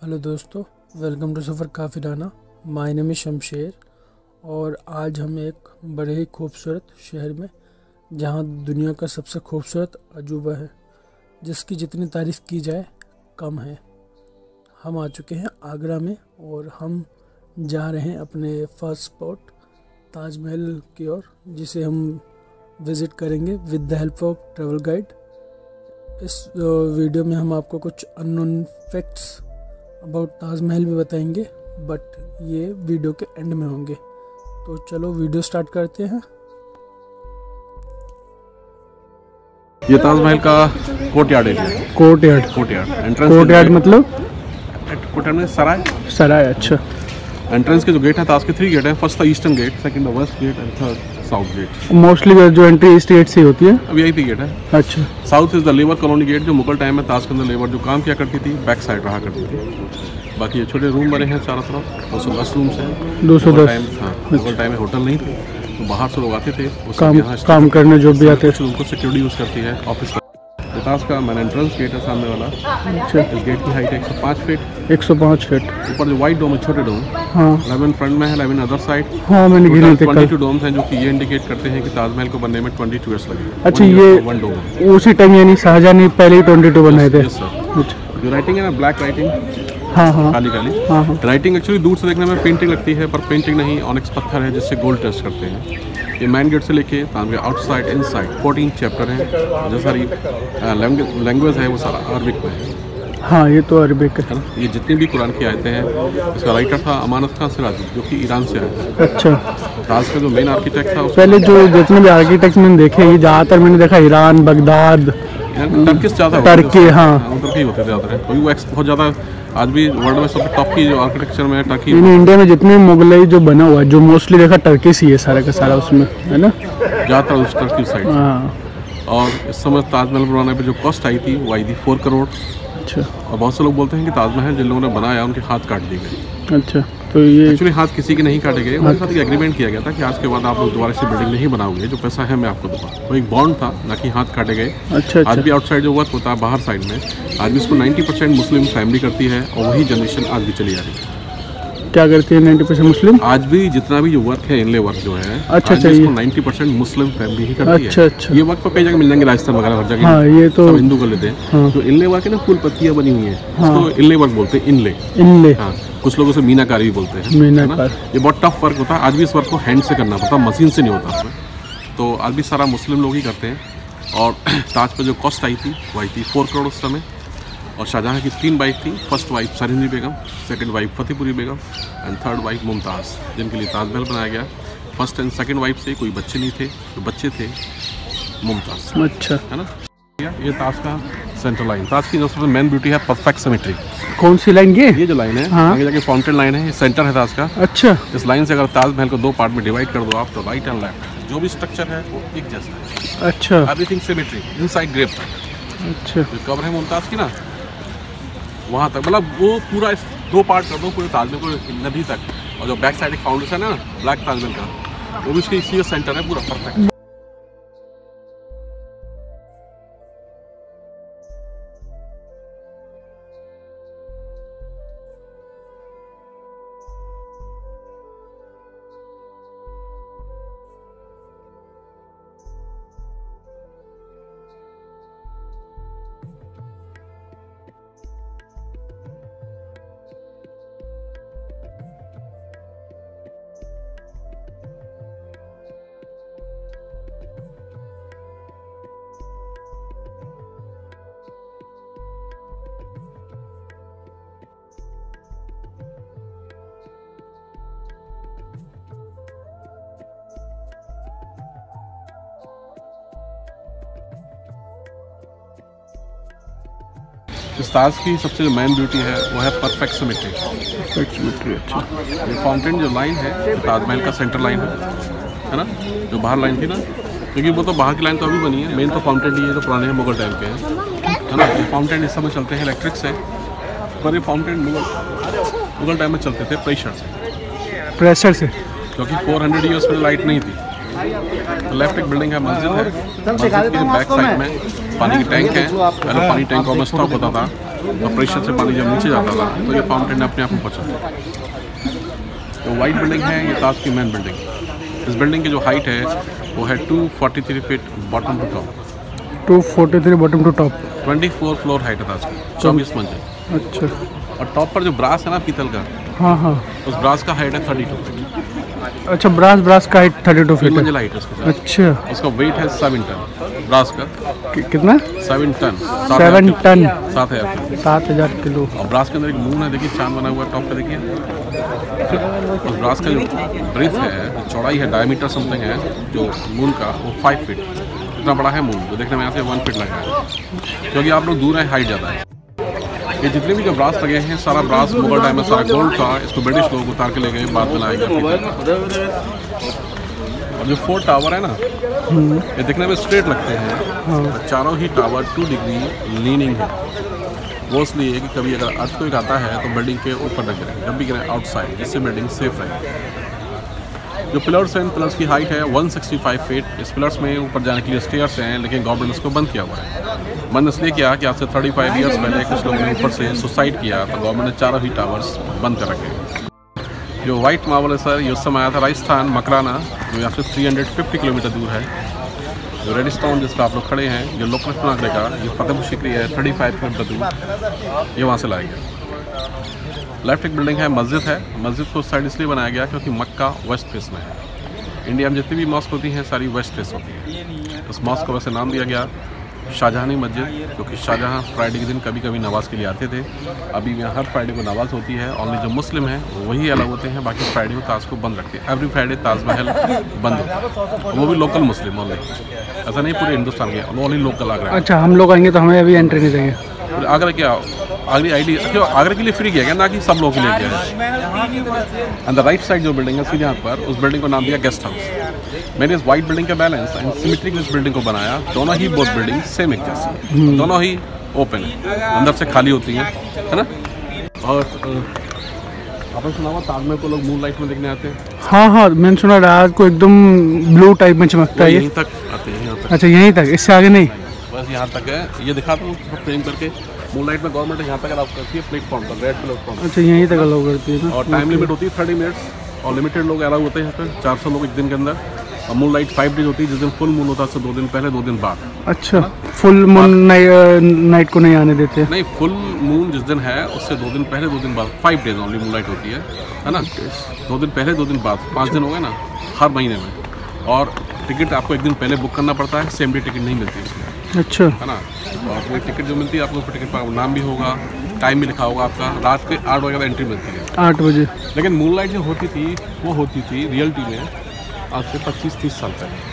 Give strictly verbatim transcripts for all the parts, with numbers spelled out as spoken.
Hello दोस्तों, welcome to Safar Kafirana. My name is Shamsher और आज हम एक बड़े ही खूबसूरत शहर में, जहां दुनिया का सबसे खूबसूरत अजूबा है, जिसकी जितनी तारीफ़ की जाए कम है। हम आ चुके हैं आगरा में और हम जा रहे हैं अपने फर्स्ट स्पॉट ताजमहल की ओर, जिसे हम विज़िट करेंगे with the help of travel guide. इस वीडियो में हम आपको कुछ अननोन फैक्ट्स अबाउट ताजमहल भी बताएंगे, बट ये वीडियो के एंड में होंगे। तो चलो वीडियो स्टार्ट करते हैं। ये ताजमहल का कोर्टयार्ड एरिया है। कोर्टयार्ड कोर्टयार्ड एंट्रेंस कोर्टयार्ड मतलब कोर्टयार्ड में सराय सराय। अच्छा। एंट्रेंस के जो गेट है ताज के थ्री गेट है। फर्स्ट था eastern gate, second the west gate and third south gate. Mostly जो एंट्री ईस्ट गेट से होती है। अब यही पी गेट है। अच्छा। South is the labour colony gate, जो मुगल टाइम में ताज के अंदर लेबर जो काम किया करती थी बैक साइड रहा करती थी। बाकी ये छोटे रूम बने हैं चारों तरफ, दो सौ दस रूम्स हैं। दो सौ दस। हाँ, मुगल टाइम में होटल नहीं थे तो बाहर से लोग आते थे काम काम करने, जो भी आते थे उनको सिक्योरिटी यूज़ करती है ऑफिस। ताज का मैन एंट्रेंस गेट है सामने वाला। अच्छा। इस गेट की हाइट एक सौ पाँच फीट एक सौ पाँच फीट। ऊपर जो वाइट डोम है, छोटे डोम, हाँ इलेवन फ्रंट में है, इलेवन अदर साइड। हाँ मैंने गिने थे ट्वेंटी टू डोम्स हैं, जो कि ये इंडिकेट करते हैं कि ताजमहल को बनने में ट्वेंटी टू ईयर्स लगे। अच्छा, ये वन डोम उसी टाइम यानी शाहजहां ने पहले ही ट्वेंटी टू बनाए थे। Yes sir. जो राइटिंग है ना, ब्लैक राइटिंग, हाँ हाँ काली काली हाँ हाँ। राइटिंग एक्चुअली दूर से देखने में पेंटिंग लगती है, पर पेंटिंग नहीं, ऑनिक्स पत्थर है जिससे गोल्ड टेस्ट करते हैं। ये मैन गेट से लेके Taj Mahal outside inside fourteen chapter हैं। जो सारी लैंग्वेज है वो सारा अरबिक में है। हाँ ये तो अरबिक है। ये जितनी भी कुरान की आयतें हैं, इसका राइटर था अमानत खान सिराजी, जो कि ईरान से आया था। अच्छा। ताज का जो मेन आर्किटेक्ट था पहले जो जितने भी आर्किटेक्ट मैंने देखे, ये ज़्यादातर मैंने देखा ईरान, बगदाद, टर्किश ज़्यादा टर्की। हाँ उधर के ही होते थे ज़्यादा, क्योंकि वो बहुत ज़्यादा आज भी वर्ल्ड में सबसे टॉप की जो आर्किटेक्चर में टर्की। इंडिया में जितने मुगलई जो बना हुआ है, जो मोस्टली देखा टर्किश ही है सारा का सारा, उसमें है ना, ज़्यादातर उस टर्की साइड। हाँ। और इस समय ताजमहल बनाने पे जो कॉस्ट आई थी वो आई थी फोर करोड़। अच्छा। और बहुत से लोग बोलते हैं कि ताजमहल जिन लोगों ने बनाया उनके हाथ काट दिए गए। अच्छा, तो ये एक्चुअली हाथ किसी के नहीं काटे गए, उनके साथ एक एग्रीमेंट किया गया था कि आज के बाद आप लोग दोबारा से बिल्डिंग नहीं बनाओगे, जो पैसा है मैं आपको दूंगा। तो एक बॉन्ड था, ना कि हाथ काटे गए। अच्छा। आज भी आउटसाइड जो वर्क होता है बाहर साइड में, आज भी इसको नाइन्टी परसेंट मुस्लिम फैमिली करती है और वही जनरेशन आज भी चली आ रही है। क्या करती है नाइन्टी परसेंट मुस्लिम? आज भी जितना भी जो वर्क है, इनले वर्क जो है, अच्छा अच्छा, इसको नाइन्टी परसेंट मुस्लिम फैमिली ही करती अच्छा, है। अच्छा। ये वर्क तो कई जगह मिल जाएंगे, राजस्थान वगैरह हर जगह। हाँ ये तो हिंदू कर लेते हैं। हाँ। तो इनले वर्क है ना, फुल पत्तियां बनी हुई है, हाँ। इसको इनले वर्क बोलते हैं। इनले इनले हाँ, कुछ लोग उसे मीनाकारी भी बोलते हैं। मीनाकार। ये बहुत टफ वर्क होता है। आज भी इस वर्क को हैंड से करना पड़ता है, मशीन से नहीं होता उसमें। तो आज भी सारा मुस्लिम लोग ही करते हैं। और ताज पर जो कॉस्ट आई थी वो आई थी फोर करोड़ उस समय। और शाहजहाँ की तीन वाइफ थी, first wife Sarhindi Begum, second wife Fatehpuri Begum and third wife Mumtaz, जिनके लिए ताजमहल बनाया गया। फर्स्ट एंड सेकंड वाइफ से कोई बच्चे नहीं थे, जो बच्चे थे मुमताज़। अच्छा, है ना। ये ताज का सेंट्रल लाइन, ताज की जो सबसे मेन ब्यूटी है परफेक्ट सिमेट्री। कौन सी लाइन? ये ये जो लाइन है, हाँ। आगे जाके फाउंटेन लाइन है, ये सेंटर है ताज का। अच्छा। इस लाइन से अगर ताजमहल को दो पार्ट में डिवाइड कर दो आप, तो राइट एंड लेफ्ट जो भी स्ट्रक्चर है वो एक जैसा है। अच्छा। Everything symmetry inside grip. अच्छा। जो कवर है मुमताज़ की ना, वहाँ तक, मतलब वो पूरा दो पार्ट कर दो पूरे ताजमहल को नदी तक। और जो बैक साइड एक फाउंडेशन है ना ब्लैक ताजमहल का, वो भी इसके इसी सेंटर है पूरा परफेक्ट। इस ताज की सबसे जो मेन ब्यूटी है वो है परफेक्ट सिमेट्री। Perfect symmetry. अच्छा। ये फाउंटेन जो लाइन है ताजमहल का सेंटर लाइन है, है ना। जो बाहर लाइन थी ना, क्योंकि वो तो बाहर की लाइन तो अभी बनी है, मेन तो फाउंटेन ही है, तो पुराने हैं मुगल टाइम के हैं, है ना। ये फाउंटेन इस समय चलते हैं इलेक्ट्रिक से, पर ये फाउंटेन मुगल मुगल टाइम में चलते थे प्रेशर से। प्रेशर से? क्योंकि फोर हंड्रेड ईयर्स में लाइट नहीं थी। तो लेफ्ट एक बिल्डिंग है, मस्जिद है, मस्जिद के बैक साइड में पानी की टैंक है। पहले पानी टैंक और में स्टॉक होता था, तो प्रेशर से पानी जब नीचे जाता था तो ये फाउंटेन अपने आप ऊपर चलता था। तो वाइट बिल्डिंग है ये ताज की मेन बिल्डिंग। इस बिल्डिंग की जो हाइट है वो है two forty three feet bottom to top. Two forty three bottom to top. Twenty four floor height है ताज की, चौबीस मंजिल। अच्छा। और टॉप पर जो ब्रास है ना पीतल का, हाँ हाँ, उस ब्रास का हाइट है थर्टी टू फीट। अच्छा, ब्रास ब्रास का हाइट थर्टी टू फीट है। मंजिल हाइट है उसका। अच्छा। उसका वेट है सेवन टन ब्रास का। कि, कितना? Seven ton. सेवन टन सात हजार सात हजार किलो। और ब्रास के अंदर एक मून है, देखिए चांद बना हुआ है टॉप पे, देखिए। उस ब्रास का जो ब्रेथ है, जो चौड़ाई है, डायमीटर समथिंग है जो मून का, वो फाइव फीट इतना बड़ा है मून, जो देखने में यहाँ से वन फीट लग रहा है, क्योंकि आप लोग दूर है, हाइट ज़्यादा है। ये जितने भी जो ब्रास लगे हैं सारा ब्रास मुगल टाइम में सारा गोल्ड था। इसको ब्रिटिश लोग उतार के ले गए, बाद में लाए गए। और जो फोर टावर है ना, ये दिखने में स्ट्रेट लगते हैं। हाँ। चारों ही टावर टू डिग्री लीनिंग है। वो इसलिए कि कभी अगर अर्थक्वेक आता है तो बिल्डिंग के ऊपर न गिरे, जब भी गिरे आउटसाइड, जिससे बिल्डिंग सेफ रहे। जो पिलर्स हैं, इन पिलर्स की हाइट है वन सिक्सटी फाइव फीट। इस पिलर्स में ऊपर जाने के लिए स्टेयर्स हैं, लेकिन गवर्नमेंट ने इसको बंद किया हुआ है। बंद इसलिए किया कि आज से थर्टी फाइव ईयर्स पहले कुछ लोगों ने ऊपर से सुसाइड किया, तो गवर्नमेंट ने चारों ही टावर्स बंद कर रखे। जो वाइट मार्बल है सर, ये उस समय आया था राजस्थान, मकराना, जो यहाँ से थ्री हंड्रेड फिफ्टी किलोमीटर दूर है। जो रेड स्टोन जिसका आप लोग खड़े हैं, जो लोकल नागरे का, ये फतेहपुर सीकरी है, थर्टी फाइव किलोमीटर दूर, ये वहाँ से लाया गया। लेफ्ट एक बिल्डिंग है, मस्जिद है। मस्जिद को साइड इसलिए बनाया गया क्योंकि मक्का वेस्ट फेस में है। इंडिया में जितनी भी मॉस्क होती हैं सारी वेस्ट फेस होती है। उस मॉस्क को वैसे नाम दिया गया शाहजहानी मस्जिद, क्योंकि शाहजहां फ्राइडे के दिन कभी कभी नमाज के लिए आते थे। अभी यहाँ हर फ्राइडे को नमाज होती है। ओनली जो मुस्लिम हैं वही अलग होते हैं, बाकी फ्राइडे को ताज को बंद रखते हैं। एवरी फ्राइडे ताजमहल बंद होता है, वो भी लोकल मुस्लिम ओनली, ऐसा नहीं पूरे हिंदुस्तान के, ओनली लोकल आगरा। अच्छा, हम लोग आएंगे तो हमें अभी एंट्री नहीं देंगे? आगरा क्या आगरी आई डी क्यों आगरा के लिए फ्री किया गया, ना कि सब लोगों के लिए किया है। एंड द राइट साइड जो बिल्डिंग है सीधे यहाँ पर, उस बिल्डिंग को नाम दिया गेस्ट हाउस। मैंने इस वाइट बिल्डिंग का बैलेंस एंड सिमेट्री की इस बिल्डिंग को बनाया। दोनों ही बोथ बिल्डिंग सेम एक जैसी, दोनों ही ओपन है, अंदर से खाली होती हैं, है ना। और आपने सुना हुआ ताजमहल को लोग मून लाइट में देखने आते हैं। हाँ हाँ, मैंने सुना रात को एकदम ब्लू टाइप में चमकता है। यहीं तक आते हैं, यहाँ तक। अच्छा, यहीं तक, इससे आगे नहीं? बस यहाँ तक है। ये दिखाता हूँ फ्रेम करके। मून लाइट में गवर्नमेंट यहाँ तक अलाउ करती है, प्लेटफॉर्म पर, रेड प्लेटफॉर्म। अच्छा, यहीं तक अलाउ करती है ना। और टाइम लिमिट होती है थर्टी मिनट्स, और लिमिटेड लोग अलाउ होते हैं यहाँ पे, चार सौ लोग एक दिन के अंदर। और मून लाइट फाइव डेज होती है, जिस दिन फुल मून होता है उससे दो दिन पहले, दो दिन बाद। अच्छा, फुल मून नाइट को नहीं आने देते? नहीं, फुल मून जिस दिन है उससे दो दिन पहले, दो दिन बाद, five days only moon light होती है, है ना। दो दिन पहले, दो दिन बाद, पाँच दिन हो गए ना हर महीने में। और टिकट आपको एक दिन पहले बुक करना पड़ता है, सेम डे टिकट नहीं मिलती उसमें, अच्छा, है ना। और वो टिकट जो मिलती है आपको, उस पर टिकट पर नाम भी होगा, टाइम भी लिखा होगा आपका, रात के आठ बजे एंट्री मिलती है, आठ बजे। लेकिन मून लाइट जो होती थी वो होती थी रियलिटी में आज से पच्चीस तीस साल पहले।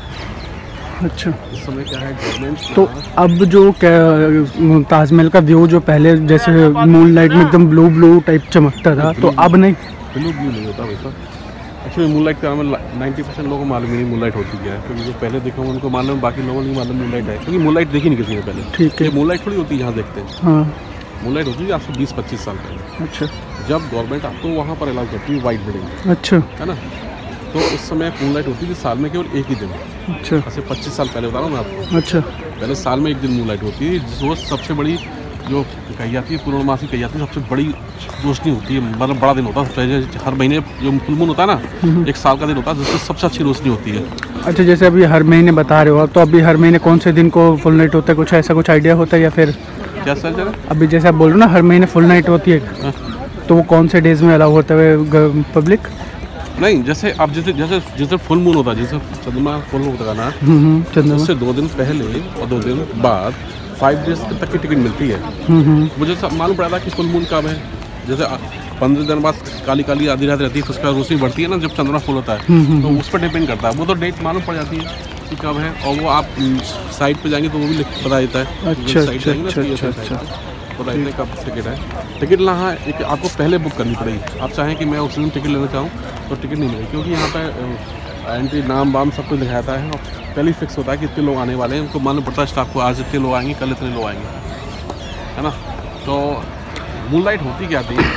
अच्छा, इस समय क्या है गवर्नमेंट, तो अब जो क्या ताजमहल का व्यू जो पहले जैसे मून लाइट में एकदम ब्लू ब्लू टाइप चमकता था, तो अब नहीं? ब्लू ब्लू नहीं होता वैसा। एक्चुअली मून लाइट का नाम नाइन्टी परसेंट लोगों को मालूम नहीं मून लाइट होती क्या है, क्योंकि जो पहले देखा हूँ उनको मालूम, बाकी लोगों को नहीं मालूम मून लाइट है, क्योंकि मून लाइट देखी नहीं किसी ने पहले। ठीक है, मून लाइट थोड़ी होती है यहाँ देखते हैं। हाँ, मून लाइट होती है आज से बीस पच्चीस साल पहले। अच्छा, जब गवर्नमेंट आपको वहाँ पर अलाउ करती है वाइट बिल्डिंग, अच्छा, है ना, तो उस समय मून लाइट होती थी साल में केवल एक ही दिन। अच्छा, ऐसे पच्चीस साल पहले बता रहा हूँ मैं आपको। अच्छा, पहले साल में एक दिन मून लाइट होती है, जिस वो सबसे बड़ी जो कही जाती है पूर्णमासी कही जाती है, सबसे बड़ी रोशनी होती है, मतलब बड़ा दिन होता है। हर महीने जो फुल मून होता है ना, एक साल का दिन होता है जिससे सबसे अच्छी रोशनी होती है। अच्छा, जैसे अभी हर महीने बता रहे हो आप, तो अभी हर महीने कौन से दिन को फुल नाइट होता है, कुछ ऐसा कुछ आइडिया होता है या फिर क्या? सर जरा अभी जैसे आप बोल रहे हो ना हर महीने फुल नाइट होती है, हाँ, तो वो कौन से डेज में अलाउ होता है पब्लिक? नहीं, जैसे आप जैसे जैसे जैसे फुल मून होता है, जैसे चंद्रमा फुल होता है ना, उससे दो दिन पहले और दो दिन बाद फाइव डेज तक की टिकट मिलती है। मुझे मालूम पड़ा था कि फुल मून कब है। जैसे पंद्रह दिन बाद काली काली आधी रात रहती है, उसका रोशनी बढ़ती है ना जब चंद्रमा फुल होता है, तो उस पर डिपेंड करता है। वो तो डेट मालूम पड़ जाती है कि कब है, और वो आप साइट पे जाएंगे तो वो भी बता देता है। अच्छा अच्छा अच्छा अच्छा, पता है कब टिकट है। टिकट यहाँ एक आपको पहले बुक करनी पड़ेगी। आप चाहें कि मैं उस दिन टिकट लेना चाहूँ तो टिकट नहीं मिलेगी, क्योंकि यहाँ पर एंट्री नाम वाम सब कुछ दिखाता है, और पहले ही फिक्स होता है कि इतने लोग आने वाले हैं। उनको मालूम पड़ता है स्टाफ को, आज इतने लोग आएंगे, कल इतने लोग आएंगे, है ना। तो मून लाइट होती क्या थी,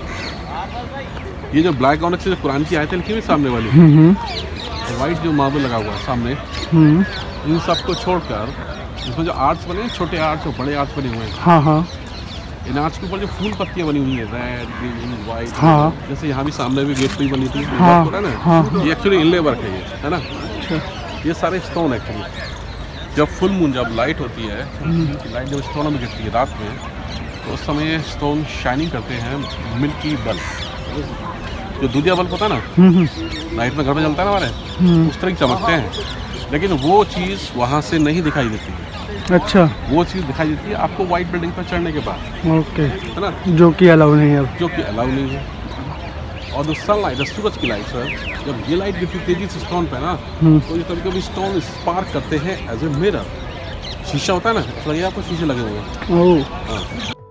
ये जो ब्लैक ऑनिक्स जो कुरान की आयतें लिखी हुई सामने वाली, वाइट जो मार्बल लगा हुआ है सामने, इन सब को छोड़कर इसमें जो आर्ट्स बने, छोटे आर्ट्स और बड़े आर्ट्स बने हुए हैं, हाँ हाँ, इनाज के ऊपर जो फूल पत्तियाँ बनी हुई है रेड ग्रीन वाइट, हाँ। जैसे यहाँ भी सामने भी गेट पे बनी थी, हाँ, है ना, हाँ। ये एक्चुअली इनले वर्क है ये, है ना। ये सारे स्टोन एक्चुअली जब फुल मून जब लाइट होती है, लाइट जब स्टोन में गिरती है रात में, तो उस समय स्टोन शाइनिंग करते हैं मिल्की बल्ब, जो दूधिया बल्ब होता है ना, नाइट में घर में जलता है ना हमारे, उस तरह की चमकते हैं। लेकिन वो चीज़ वहाँ से नहीं दिखाई देती है। अच्छा, वो चीज़ दिखाई देती है आपको वाइट बिल्डिंग पर चढ़ने के बाद, ओके, है ना, जो कि अलाउ नहीं है अब। जो कि अलाउ नहीं है। और जो सनलाइट, सूरज की लाइट सर, जब ये लाइट गिरती तेजी से स्टोन पे ना, तो ये कभी कभी स्टोन स्पार्क करते हैं एज ए मिरर। शीशा होता है ना, लगे आपको शीशे लगे हुए हैं। ओह, हाँ।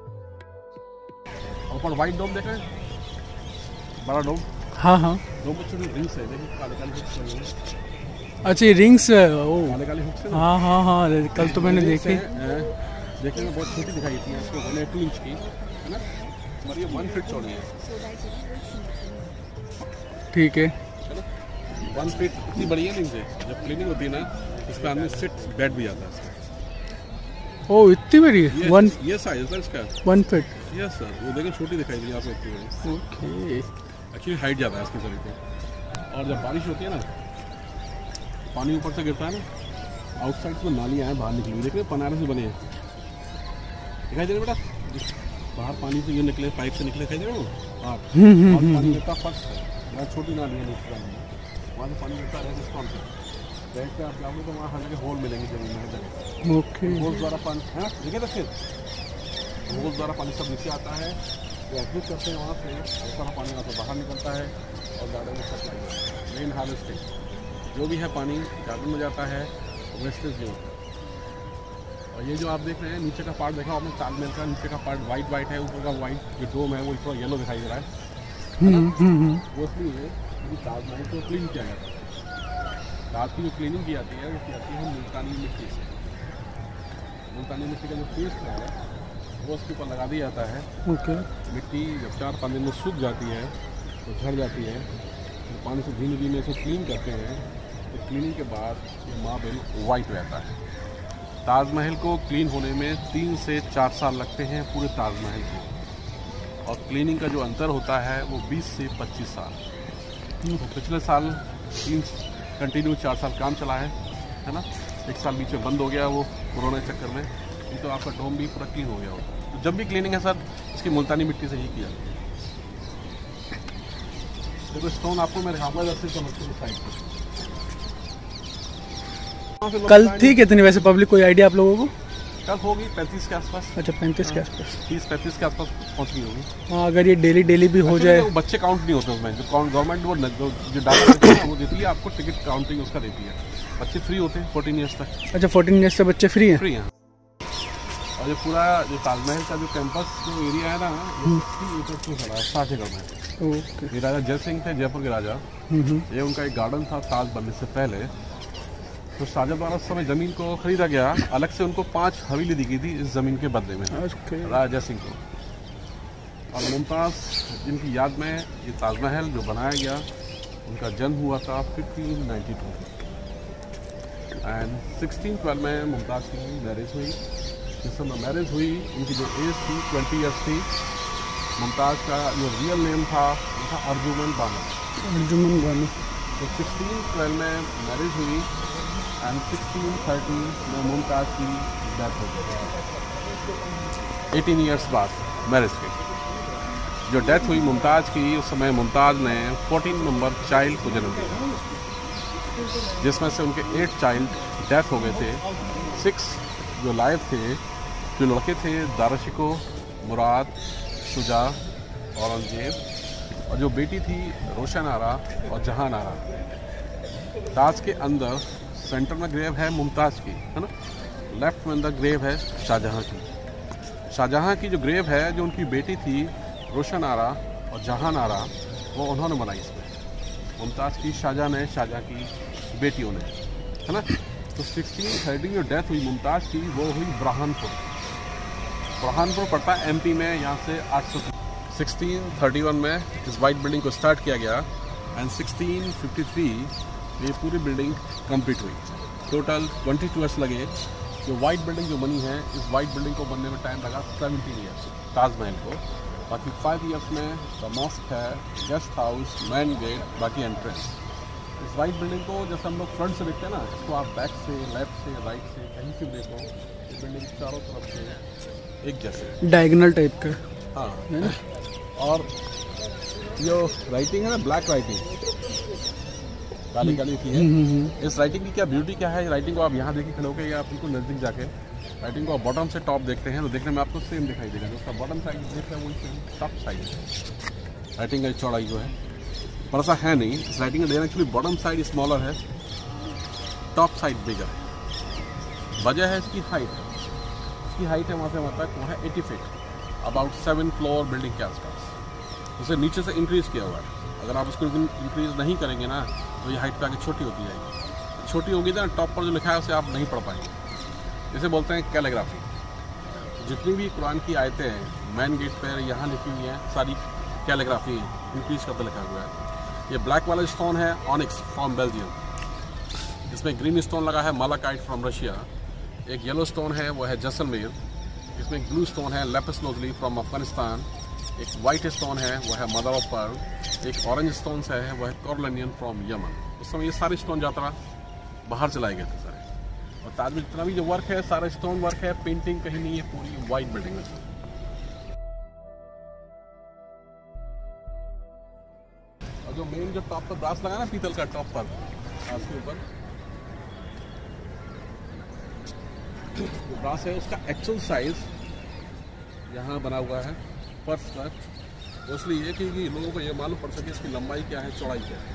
ऊपर वाइट डोम देखा है, बड़ा डोम, हाँ हाँ। डोम में छोटी रिंग्स है, देखिए काले काले हुक्स लगे हुए हैं। अच्छा, ये रिंग्स है, ओह, काले काले हुक्स है ना। हाँ हाँ हाँ, कल तो मैंने रिंग्स देखी। हैं, देखने में बहुत छोटी दिखाई देती है, इसको वन टू इंच की, है ना, और ये वन फीट चौड़ी है। ठीक है, वन फीट इतनी बड़ी है नहीं से, जब क्लीनिंग होती है ना, इसमें आदमी सिट बेड भी आता है इसका। ओह, इतनी बड़ी है, ये वन ये साइज है इसका। वन फीट, यस सर, वो देखिए छोटी दिखाई दी आपको इतनी बड़ी। ओके। एक्चुअली हाइट ज़्यादा है इसकी शरीर पे। और जब बारिश होती है ना, पानी ऊपर से गिरता है ना, आउटसाइड में नालियाँ हैं बाहर निकली हुई, देखिए पनारे से बने हैं, दिखाई दे रहे बेटा, बाहर पानी से ये निकले, पाइप से निकले, दिखाई दे रहे हो बाहर, और पानी गिरता फर्स्ट है, वहाँ छोटी नाली है नीचे, वहाँ से पानी गिरता है रिस्पॉन्स पे, बैठ पे आप जाओगे तो वहाँ हर जगह होल मिलेंगे जमीन में, हर जगह ओके। होल द्वारा पानी, हाँ देखिए तो फिर होल द्वारा पानी सब नीचे आता है, एडजस्ट करते हैं वहाँ से, सारा पानी वहाँ से बाहर निकलता है और गार्डन में सप्लाई, मेन हार्वेस्टिंग, जो भी है पानी गार्डन में जाता है, वेस्टेज नहीं होता। और ये जो आप देख रहे हैं नीचे का पार्ट देखा आपने, ताजमहल का नीचे का पार्ट वाइट वाइट है, ऊपर का वाइट जो डोम है वो थोड़ा येलो दिखाई दे रहा है, वो इसलिए है क्योंकि ताजमहल को क्लीन किया जाता है। ताज की जो क्लीनिंग की जाती है वो की जाती है मुल्तानी मिट्टी से। मुल्तानी मिट्टी का जो पेस्ट है वो उसके ऊपर लगा दिया जाता है। ओके। मिट्टी जब चार पाँच दिन में सूख जाती है तो झड़ जाती है, तो पानी से धीमे धीमे इसे क्लीन करते हैं, तो क्लीनिंग के बाद ये मार्बल वाइट हो जाता है। ताजमहल को क्लीन होने में तीन से चार साल लगते हैं पूरे ताजमहल को, और क्लीनिंग का जो अंतर होता है वो बीस से पच्चीस साल। तो पिछले साल तीन कंटिन्यू चार साल काम चला है है ना, एक साल बीच में बंद हो गया वो कोरोना के चक्कर में, नहीं तो आपका डोम भी पूरा क्लीन हो गया होता। तो जब भी क्लीनिंग है सर इसकी मुल्तानी मिट्टी से ही किया। देखो स्टोन आपको मैं दिखाऊंगा जैसे समझते हैं साइड पर। कल थी कितनी वैसे पब्लिक, कोई आइडिया आप लोगों को? कल होगी पैंतीस के आसपास। अच्छा, पैंतीस के आसपास, तीस पैंतीस के आसपास पहुँच गई होगी। हाँ, अगर ये डेली डेली भी हो जाए। बच्चे काउंट नहीं होते उसमें, जो गवर्नमेंट वो जो डाटा देती है वो देती है आपको, टिकट काउंटिंग उसका देती है। बच्चे फ्री होते हैं फोर्टीन ईयर्स तक। अच्छा, फोर्टीन ईयर्स से बच्चे फ्री हैं? फ्री हैं। और जो पूरा जो ताजमहल का जो कैंपस जो एरिया है ना, ये सिक्सटी एकड़ से खड़ा है, साठ एकड़ में। ओके। ये राजा जय सिंह थे, जयपुर के राजा, ये उनका एक गार्डन था ताज बनने से पहले। तो शाहजहां द्वारा उस समय ज़मीन को खरीदा गया, अलग से उनको पांच हवेली दी गई थी इस ज़मीन के बदले में राजा जय सिंह को। और मुमताज़ जिनकी याद में ये ताजमहल जो बनाया गया, उनका जन्म हुआ था fifteen ninety two and sixteen twelve में मुमताज़ की मैरिज हुई। जिस समय मैरिज हुई उनकी जो एज थी ट्वेंटी ईयर्स थी। मुमताज़ का जो रियल नेम था वो था अर्जुमन बानो। अर्जुमन बानो। तो सिक्सटीन ट्वेल्व में मैरिज हुई एंड सिक्सटीन थर्टी में मुमताज़ की डेथ हो गई। एटीन ईयर्स बाद मैरिज की जो डेथ हुई मुमताज़ की, उस समय मुमताज़ ने फोर्टीन नंबर चाइल्ड को जन्म दिया, जिसमें से उनके एट चाइल्ड डेथ हो गए थे। सिक्स जो लाइव थे, जो लड़के थे दाराशिको, मुराद, शुजा, औरंगजेब, और जो बेटी थी रोशन आरा और जहान आरा। ताज के अंदर सेंटर में ग्रेव है मुमताज़ की, है ना, लेफ्ट में अंदर ग्रेव है शाहजहां की। शाहजहां की जो ग्रेव है, जो उनकी बेटी थी रोशन आरा और जहान आरा, वो उन्होंने बनाई इसमें। मुमताज़ की शाहजहां ने, शाहजहां की बेटियों ने, है ना। तो सिक्सटीन थर्टी जो डेथ हुई मुमताज़ की, वो हुई बुरहानपुर। बुरहानपुर पड़ता है एमपी में, यहाँ से आठ सौ। सिक्सटीन थर्टी वन में इस वाइट बिल्डिंग को स्टार्ट किया गया एंड सिक्सटीन फिफ्टी थ्री ये पूरी बिल्डिंग कंप्लीट हुई। टोटल ट्वेंटी टू ईयर्स लगे जो वाइट बिल्डिंग जो बनी है, इस वाइट बिल्डिंग को बनने में टाइम लगा सेवनटीन ईयर्स ताजमहल को। बाकी फाइव ईयर्स में द मॉस्क है, गेस्ट हाउस, मेन गेट, बाकी एंट्रेंस। इस वाइट बिल्डिंग को जैसे हम लोग फ्रंट से देखते हैं ना, इसको आप बैक से, लेफ्ट से, राइट से, कहीं से देखो, ये बिल्डिंग चारों तरफ से एक जैसे डायगोनल टाइप का। हाँ, और जो राइटिंग है ना, ब्लैक राइटिंग काली काली की है। इस राइटिंग की क्या ब्यूटी क्या है, राइटिंग को आप यहाँ देखिए खड़े होकर या आप बिल्कुल नज़दीक जाके राइटिंग को आप बॉटम से टॉप देखते हैं तो देखने में आपको सेम दिखाई देगा। जो उसका बॉटम साइड देख रहे हैं वही सेम टॉप साइड। राइटिंग की चौड़ाई जो है बड़ा सा है नहीं, इस राइटिंग का design actually bottom side smaller है, टॉप साइड बिगर है। वजह है इसकी हाइट, इसकी हाइट है वहाँ से वहाँ तक वो है eighty feet, about seven floor building के आसपास। उसे नीचे से इंक्रीज़ किया हुआ है। अगर आप उसको इंक्रीज़ नहीं करेंगे ना तो ये हाइट पे आगे छोटी होती जाएगी। छोटी होगी ना, टॉप पर जो लिखा है उसे आप नहीं पढ़ पाएंगे। इसे बोलते हैं कैलीग्राफी। जितनी भी कुरान की आयतें हैं मेन गेट पर यहाँ लिखी हुई हैं, सारी कैलीग्राफी इंक्रीज करके लिखा हुआ है। ये ब्लैक वाला स्टोन है ऑनिक्स फ्रॉम बेल्जियम, इसमें ग्रीन स्टोन लगा है मालाकाइट फ्रॉम रशिया। एक येलो स्टोन है वो है जैसलमेर, इसमें ब्लू स्टोन है लेपिस लाजुली फ्रॉम अफगानिस्तान। एक वाइट स्टोन है वो है मदर ऑफ पर्ल। एक ऑरेंज स्टोन है वो है कॉर्लेनियन फ्रॉम यमन। उस समय ये सारे स्टोन यात्रा बाहर चलाए गए थे सारे। और ताज में जितना भी जो वर्क है सारा स्टोन वर्क है, पेंटिंग कहीं नहीं है, पूरी वाइट बिल्डिंग में। और जो मेन जो टॉप पर ब्रास लगा ना पीतल का टॉप पर ब्रास के ऊपर जो ब्रास है उसका एक्चुअल साइज यहाँ बना हुआ है फर्श पर, इसलिए क्योंकि लोगों को ये मालूम पड़ सके इसकी लंबाई क्या है, चौड़ाई क्या है।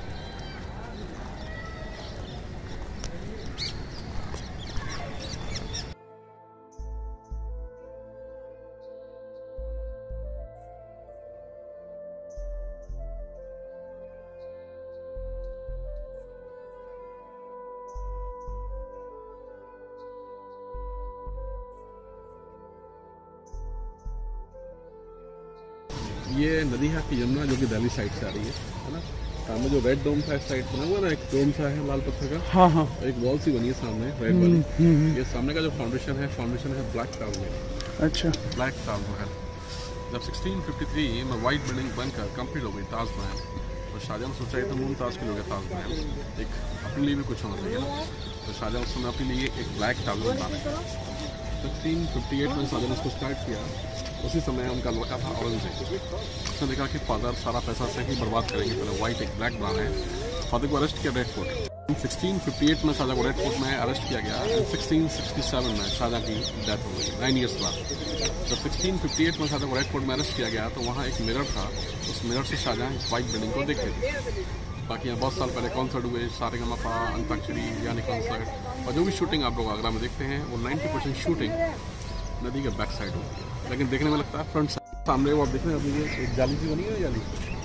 ये नदी है कि यमुना जो कि दिल्ली साइड से आ रही है, है ना। सामने जो रेड डोम था इस साइड बना हुआ ना, एक डोम सा है लाल पत्थर का। हाँ हाँ, एक वॉल सी बनी है सामने रेड वाली। ये सामने का जो फाउंडेशन है, फाउंडेशन है ब्लैक ताजमहल। अच्छा, ब्लैक ताजमहल। जब सिक्सटीन फिफ्टी थ्री में वाइट बिल्डिंग बनकर कंप्लीट हो गई ताजमहल, तो शाहजहां ने सोचा था मुमताज़ के लिए ताजमहल एक अपने लिए भी कुछ होना चाहिए ना। तो शाहजहां उस समय अपने लिए एक ब्लैक ताजमहल बनाया। सिक्सटीन फिफ्टी एट में शाहजहां ने उसको स्टार्ट किया। उसी समय उनका लड़का था औरंगजेब। उसने देखा कि फादर सारा पैसा से ही बर्बाद करेंगे, पहले वाइट एक ब्लैक बनाना है। फादर को अरेस्ट किया Red Fort. Sixteen fifty eight में शाहजहां को रेड फोर्ट में अरेस्ट किया गया। सिक्सटीन सिक्सटी सेवन में शाहजहां की डेथ हो गई, नाइन ईयर्स बाद। जब सिक्सटीन फिफ्टी एट में शाहजहां को रेड फोर्ट में अरेस्ट किया गया तो वहाँ एक मिरर था, उस मिरर से शाहजहां इस वाइट बिल्डिंग को देखते थे। बाकी यहाँ बहुत साल पहले कॉन्सर्ट हुए, सारेगामापा, अंताक्षरी, यानी कॉन्सर्ट, और जो भी शूटिंग आप लोग आगरा में देखते हैं वो नाइन्टी परसेंट शूटिंग नदी के बैक साइड होती है, लेकिन देखने में लगता है फ्रंट साइड। सामने वो आप देख रहे हैं अभी एक जाली सी बनी है, जाली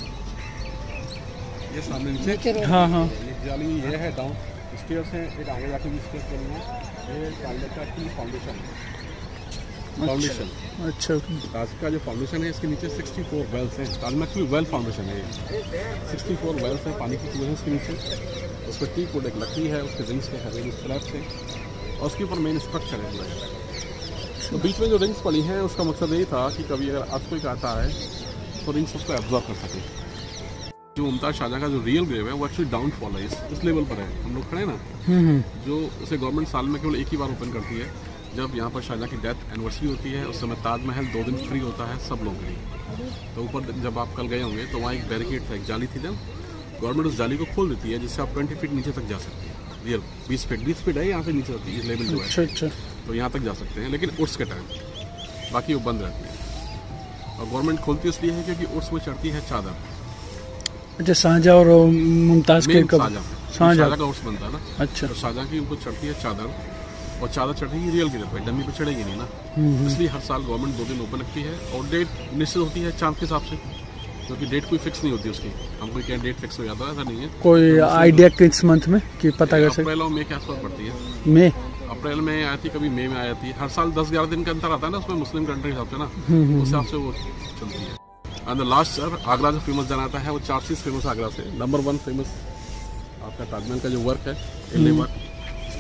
ये सामने नीचे। हाँ हाँ, एक जाली ये है डाउन स्टेयर्स हैं, एक आगे जाके भी स्टेयर्स बनी है। ये ताज का की फाउंडेशन फाउंडेशन अच्छा, ताज का जो फाउंडेशन है इसके नीचे सिक्सटी फोर वेल्स हैं। ताज में एक्चुअली वेल फाउंडेशन है, सिक्सटी फोर वेल्स हैं पानी की कुएं हैं इसके नीचे। उस पर टी कोड एक लकड़ी है, उसके रिंग्स के हवेली स्लैब्स हैं, और उसके ऊपर मेन स्ट्रक्चर है पूरा। तो बीच में जो रिंग्स पड़ी हैं उसका मकसद यही था कि कभी अगर आज कोई आता है तो रिंग्स उसको एब्जॉर्ब कर सके। जो मुमताज़ शाहजहां का जो रियल ग्रेव है वो एक्चुअली डाउनफॉल है, इस, इस लेवल पर है। हम लोग खड़े ना, जो उसे गवर्नमेंट साल में केवल एक ही बार ओपन करती है, जब यहाँ पर शाहजहां की डेथ एनिवर्सरी होती है। उस समय ताजमहल दो दिन फ्री होता है सब लोगों के लिए। तो ऊपर जब आप कल गए होंगे तो वहाँ एक बैरिकेड था, एक जाली थी, जब गवर्नमेंट उस जाली को खोल देती है जिससे आप ट्वेंटी फीट नीचे तक जा सकते हैं। रियल बीस फीट बीस फीट है यहाँ से नीचे होती है लेवल जो है। अच्छा अच्छा, तो यहाँ तक जा सकते हैं, लेकिन उर्स के टाइम, बाकी वो बंद रहती है। और गवर्नमेंट खोलती इसलिए है क्योंकि उर्स में चढ़ती है चादर। अच्छा, शाहजहां और मुमताज़ के कब शाहजहां का उर्स बनता है ना। अच्छा, तो शाहजहां की ऊपर चढ़ती है चादर, और चादर चढ़ेगी रियल गिरत पे, डमी पे चढ़ेगी नहीं ना। इसलिए हर साल गवर्नमेंट दो दिन ओपन रखती है, और डेट निश्चित होती है चांद के हिसाब से, क्योंकि डेट कोई फिक्स नहीं होती उसकी। हम कोई क्या डेट फिक्स हो जाता है, ऐसा नहीं है। कोई आइडिया किस मंथ में कि पता कर सकते? अप्रैल और मई के आसपास पड़ती है। मई अप्रैल में आई थी, कभी मई में आई थी। हर साल दस ग्यारह दिन का अंतर आता है ना उसमें, मुस्लिम कंट्री के हिसाब से ना, उस हिसाब से वो चलती है। And the last sir Agra जो फेमस जनाता है वो चार चीज़ फेमस आगरा से। नंबर वन फेमस आपका ताजमहल का जो वर्क है, एले वर्क,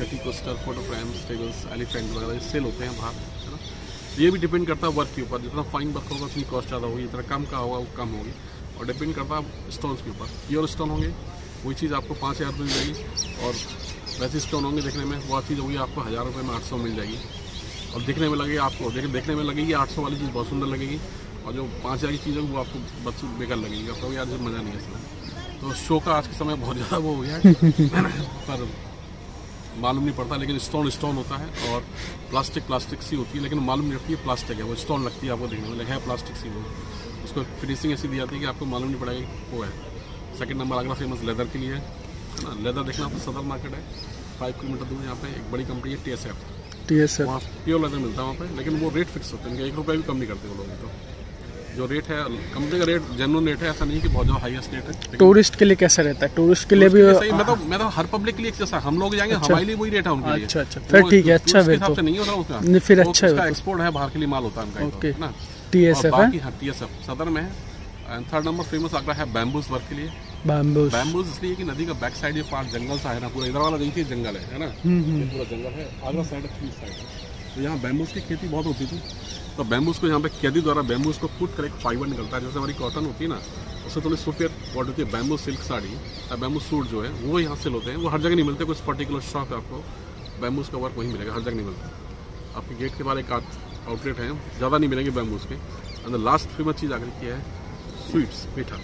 पेटी coaster, photo frames, tables, elephant वगैरह सेल होते हैं बाहर, है ना। ये भी डिपेंड करता है वर्क के ऊपर, जितना फाइन वर्क होगा उतनी कॉस्ट ज़्यादा होगी, जितना कम का होगा वो कम होगी, और डिपेंड करता है स्टोन्स के ऊपर। प्योर स्टोन होंगे वही चीज़ आपको पाँच हज़ार रुपये मिल जाएगी, और वैसे स्टोन होंगे देखने में वो चीज़ होगी आपको हज़ार रुपये में आठ सौ मिल जाएगी, और दिखने में लगेगी आपको देख देखने में लगेगी आठ सौ वाली चीज़ बहुत सुंदर लगेगी, और जो पाँच हज़ार की चीज़ है वो आपको बस बेकार लगेगी, आपको यार मज़ा नहीं है इसमें। तो शो का आज के समय बहुत ज़्यादा वो हो गया है पर मालूम नहीं पड़ता, लेकिन स्टोन स्टोन होता है और प्लास्टिक प्लास्टिक सी होती है, लेकिन मालूम नहीं लगती है प्लास्टिक है, वो स्टोन लगती है आपको देखने में, लगा है प्लास्टिक सी, वो उसको फिनिशिंग ऐसी दी जाती है कि आपको मालूम नहीं पड़ेगा वो है। Second number Agra famous leather के लिए है ना। लेदर देखना आपको सदर मार्केट है, फाइव किलोमीटर दूर यहाँ पे एक बड़ी कंपनी है T S F, T S F वहाँ प्योर लेदर मिलता है वहाँ पे, लेकिन वो रेट फिक्स होते हैं, एक रुपये भी कम नहीं करते वो लोग। तो जो रेट है कंपनी का रेट जेन्युइन रेट है, ऐसा नहीं कि बहुत ज़्यादा हाईएस्ट रेट है। टूरिस्ट के लिए कैसा रहता है? टूरिस्ट के लिए भी सही, मैं तो मैं तो हर पब्लिक के लिए जैसा हम लोग जाएंगे हमारे लिए वही रेट है उनके लिए। अच्छा अच्छा, फिर ठीक है, अच्छा है तो नहीं होता उसका, नहीं फिर अच्छा है, एक्सपोर्ट है बाहर के लिए माल होता है उनका। ओके ना टी एस एफ है, हाँ टी एस एफ सदर में है। And third number famous Agra है बैम्बूज वर्क के लिए। बैम्बूज बैम्बूज इसलिए कि नदी का बैक साइड ये पार्ट जंगल सा है ना, पूरा इधर वाला देखिए जंगल है है ना, पूरा जंगल है, आगरा साइड साइड, तो यहाँ बैम्बूज की खेती बहुत होती थी। तो बैम्बूज को यहाँ पे कैदी द्वारा बैम्बूज को कूट कर एक फाइबर निकलता है, जैसे हमारी कॉटन होती है ना, उससे थोड़ी सुपर क्वालिटी होती है। बैम्बू सिल्क साड़ी या बैम्बू सूट जो है वो यहाँ से होते हैं, वो हर जगह नहीं मिलते, कुछ पर्टिकुलर शॉप है आपको बैम्बूज का वर्क वहीं मिलेगा, हर जगह नहीं मिलता। आपके गेट के बाहर एक आउटलेट है, ज़्यादा नहीं मिलेंगे बैम्बूज के। अंदर लास्ट फेमस चीज़ आकर की है स्वीट्स, पेठा।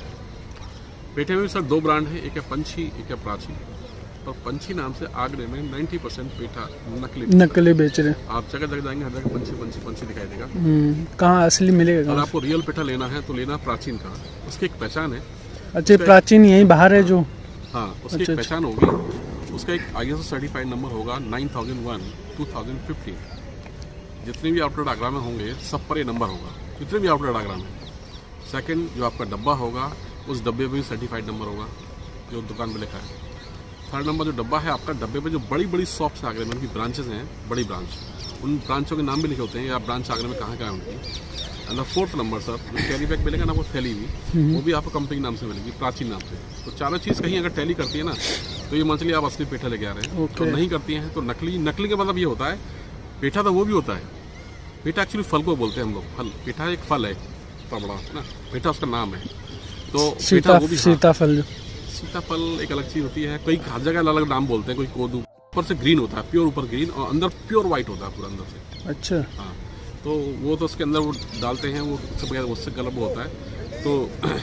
पेठे में भी सर दो ब्रांड है, एक है पंछी एक है प्राची। और पंछी नाम से आगरे में नब्बे परसेंट पेठा नकली नकली बेच रहे हैं। आप जगह जगह जाएंगे हर जगह पंछी पंछी पंछी दिखाई देगा। कहाँ असली मिलेगा? अगर आपको रियल पेठा लेना है तो लेना प्राचीन का, उसकी एक पहचान है। अच्छा, प्राचीन यही बाहर है जो? हाँ, उसकी अच्छा, एक पहचान होगी, उसका एक I S O certified number होगा nine thousand one two thousand fifteen. जितने भी आउटलेट आगरा में होंगे सब पर ये नंबर होगा, जितने भी आउटलेट आगरा में। सेकंड, जो आपका डब्बा होगा उस डब्बे में भी सर्टिफाइड नंबर होगा जो दुकान पे लिखा है। थर्ड नंबर जो डब्बा है आपका, डब्बे पे जो बड़ी बड़ी शॉप्स आगरे में उनकी ब्रांचेस हैं, बड़ी ब्रांच, उन ब्रांचों के नाम भी लिखे होते हैं, या ब्रांच आगरे में कहाँ कहाँ है उनकी। एंड फोर्थ नंबर सर, जो कैरी बैग मिलेगा ना, वो थैली भी वो भी आपको कंपनी नाम से मिलेगी, प्राचीन नाम से। तो चारों चीज़ कहीं अगर टैली करती है ना, तो ये मछली आप असली पेठा लेके आ रहे हैं। तो नहीं करती हैं तो नकली। नकली का मतलब ये होता है, पेठा तो वो भी होता है, पेठा एक्चुअली फल को बोलते हैं हम लोग, फल। पेठा एक फल है बड़ा ना, पेठा उसका नाम है। तो पेठा वो भी, सीताफल, सीताफल एक अलग चीज़ होती है, कई हर जगह अलग अलग नाम बोलते हैं। कोई कोदू ऊपर से ग्रीन होता है, प्योर ऊपर ग्रीन, और अंदर प्योर वाइट होता है पूरा अंदर से। अच्छा हाँ, तो वो तो उसके अंदर वो डालते हैं, वो सब उससे कलर वो होता है। तो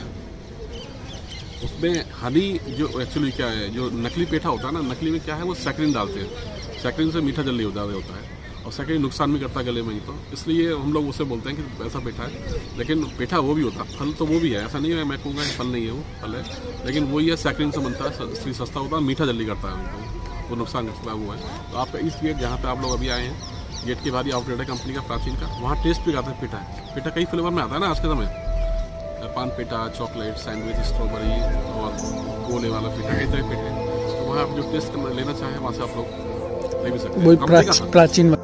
उसमें हनी जो एक्चुअली क्या है, जो नकली पेठा होता है ना, नकली में क्या है वो सैक्रिन डालते हैं, सैक्रिन से मीठा जल्दी ज़्यादा होता है, और सैक्रिन नुकसान भी करता है गले में ही। तो इसलिए हम लोग उसे बोलते हैं कि ऐसा पेठा है, लेकिन पेठा वो भी होता है, फल तो वो भी है, ऐसा नहीं है मैं कहूँगा फल नहीं है, वो फल है, लेकिन वही है सैक्रिन से बनता है, इसलिए सस्ता होता है, मीठा जल्दी करता है उनको, वो नुकसान करता है वो है। तो आपका इस गेट जहाँ पे आप लोग अभी आए हैं, गेट के बाहर आउटलेट है कंपनी का प्राचीन का, वहाँ टेस्ट भी आता है पेठा है। पेठा कई फ्लेवर में आता है ना आज के समय, पान पेठा, चॉकलेट, सैंडविच, स्ट्रॉबेरी और गोले वाला पेठा, कई तरह के पेठे। तो वहाँ आप जो टेस्ट लेना चाहें वहाँ से आप लोग ले भी सकते हैं। प्राचीन